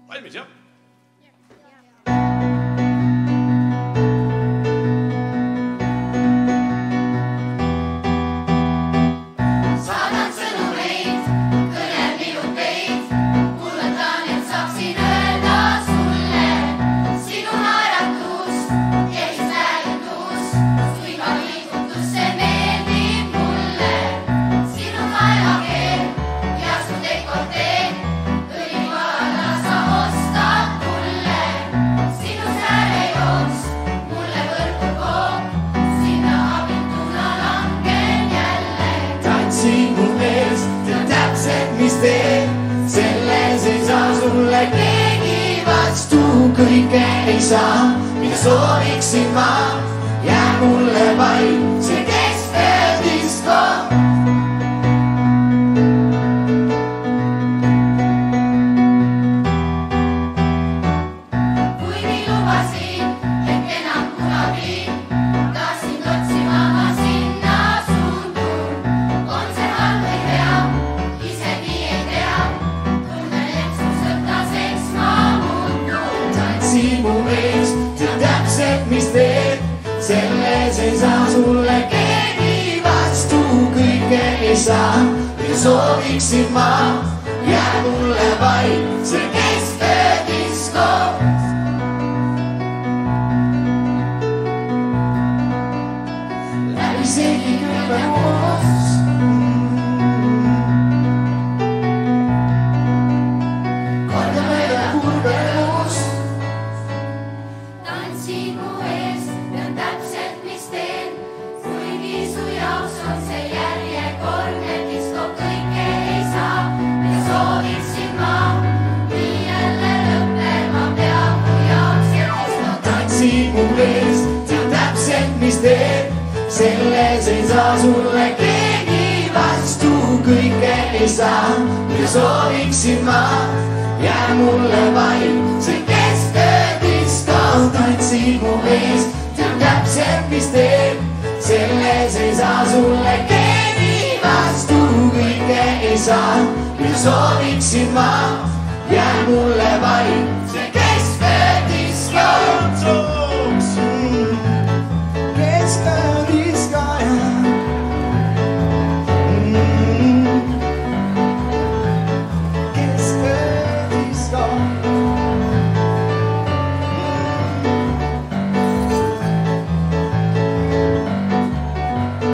Valmis, jah? Saadan sõnumeid, kõne minuteid, kuulutan, et saaksin öelda sulle sinu naeratus ja siis räägitus, kui ka liigutus, see meeldib mulle. Sinu taevakeel ja su dekoltee, õlivana sa ostad mulle. Sinu säärejooks mulle võrku koog, sinna abituna langen jälle. Tantsin mu mees, tead täpselt, mis teed, selles ei saa sulle keegi vastu. Kõike ei saa, mida sooviksin ma, jääb mulle vaid see keskeldisko. Kuigi lubasin, et enam kunagi tahtsin otsima ma sinna suundun. On see halb või hea, isegi ei tea, tunnen, et su sõltaseks ma muutun. Tantsin mu mees, tead täpselt, mis teed, selles ei saa sulle keegi vastu. Kõike ei saa, mida sooviksin ma, jääb mulle vaid see keskeldisko. Läbi segi kõige koos. Kordamööda kurbeus. Tantsin mu ees, tean täpselt, mis teen, kuigi su jaoks on see järjekordne disko. Kõike ei saa, mida sooviksin ma, nii jälle lõppema peab mu jaoks see disko. Tantsin mu ees, tead täpselt, mis teed, selles ei saa sulle keegi vastu. Kõike ei saa, mida sooviksin ma, jääb mulle vaid see keskeldisko. Tantsin mu ees, tead täpselt, mis teed, selles ei saa sulle keegi vastu. Kõike ei saa, mida sooviksin ma, jääb mulle vaid